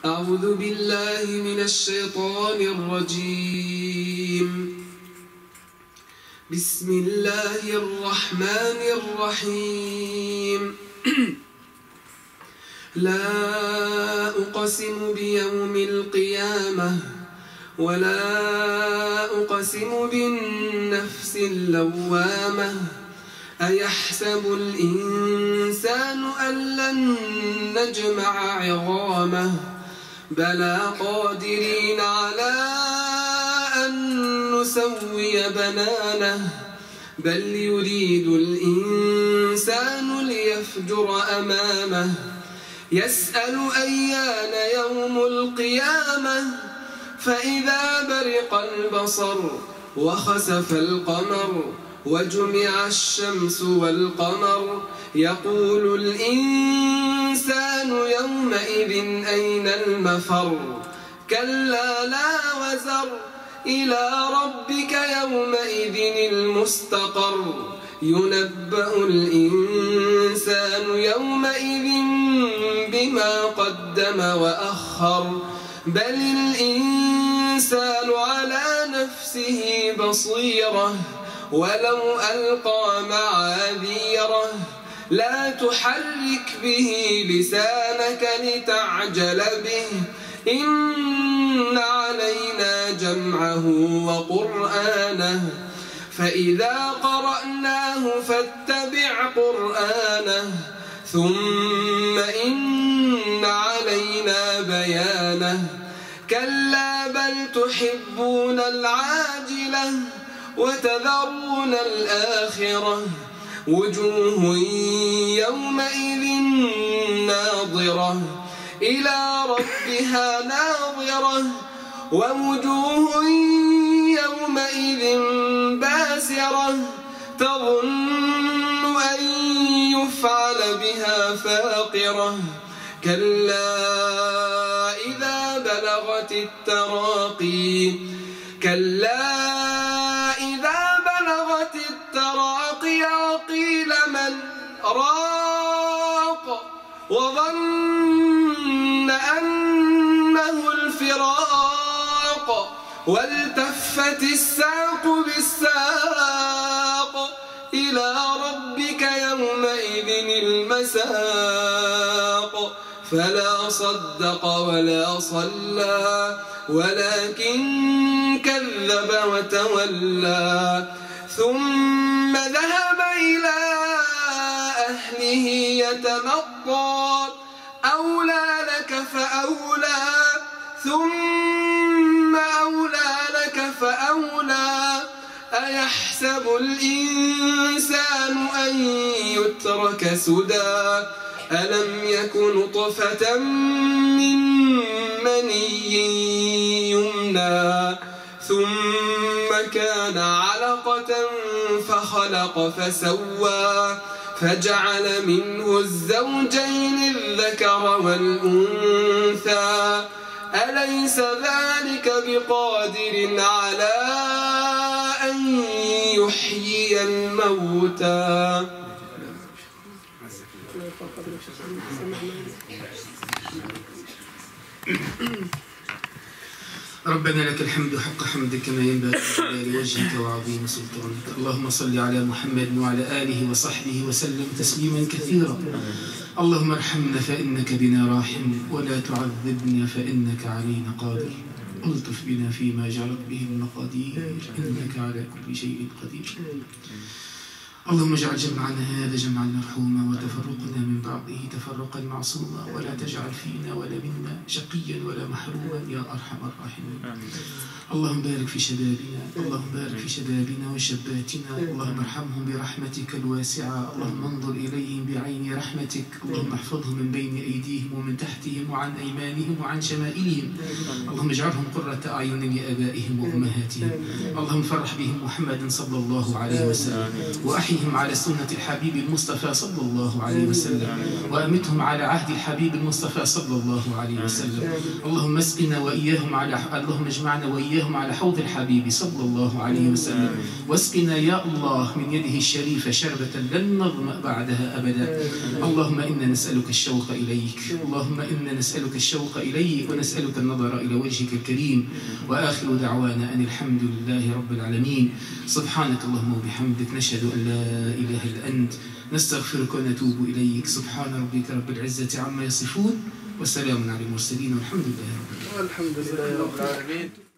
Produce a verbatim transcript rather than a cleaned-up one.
أعوذ بالله من الشيطان الرجيم. بسم الله الرحمن الرحيم. لا أقسم بيوم القيامة ولا أقسم بالنفس اللوامة أيحسب الإنسان أن لن نجمع عظامه بلى قادرين على أن نسوي بنانه بل يريد الإنسان ليفجر أمامه يسأل أيان يوم القيامة فإذا برق البصر وخسف القمر وجمع الشمس والقمر يقول الإنسان يومئذ أين المفر كلا لا وزر إلى ربك يومئذ المستقر ينبأ الإنسان يومئذ بما قدم وأخر بل الإنسان على نفسه بصيرة ولو ألقى معاذيره لا تحرك به لسانك لتعجل به إن علينا جمعه وقرآنه فإذا قرأناه فاتبع قرآنه ثم إن علينا بيانه كلا بل تحبون العاجلة وتذرون الآخرة وجوه يومئذ ناظرة إلى ربها ناظرة ووجوه يومئذ باسرة تظن أن يفعل بها فاقرة كلا إذا بلغت التراقي كلا إذا بلغت التراقي وقيل من راق وظن أنه الفراق والتفت الساق بالساق إلى ربك يومئذ المساق فلا صدق ولا صلى ولكن كذب وتولى ثم ذهب إلى أهله يتمطى أولى لك فأولى ثم أولى لك فأولى أيحسب الإنسان أن يترك سدى ألم يك نطفة من مني يمنى ثم كان علقة فخلق فسوى فجعل منه الزوجين الذكر والأنثى أليس ذلك بقادر على أن يحيي الموتى ربنا لك الحمد حق حمدك كما ينبغي لوجهك وعظيم سلطانك اللهم صل على محمد وعلى آله وصحبه وسلم تسليما كثيرا اللهم ارحمنا فإنك بنا راحم ولا تعذبنا فإنك علينا قادر الطف بنا فيما جرت به المقادير إنك على كل شيء قدير اللهم اجعل جمعنا هذا جمعا مرحوما وتفرقنا من بعضه تفرقا معصوما ولا تجعل فينا ولا منا شقيا ولا محروما يا أرحم الراحمين اللهم بارك في شبابنا اللهم بارك في شبابنا وشاباتنا اللهم ارحمهم برحمتك الواسعة اللهم انظر إليهم بعين رحمتك اللهم احفظهم من بين أيديهم ومن تحتهم وعن أيمانهم وعن شمائلهم اللهم اجعلهم قرة أعين لآبائهم وأمهاتهم اللهم فرح بهم محمد صلى الله عليه وسلم وأحيي وأحيهم على سنة الحبيب المصطفى صلى الله عليه وسلم، وأمتهم على عهد الحبيب المصطفى صلى الله عليه وسلم. اللهم اسقنا وإياهم على اللهم اجمعنا وإياهم على حوض الحبيب صلى الله عليه وسلم، واسقنا يا الله من يده الشريفة شربة لن نظمأ بعدها أبدا. اللهم إنا نسألك الشوق إليك، اللهم إنا نسألك الشوق إليك ونسألك النظر إلى وجهك الكريم. وآخر دعوانا أن الحمد لله رب العالمين. سبحانك اللهم وبحمدك، نشهد أن لا إله إلا أنت، نستغفرك ونتوب إليك. سبحان ربك رب العزة عما يصفون، وسلام على المرسلين، والحمد لله رب العالمين. الحمد لله رب العالمين.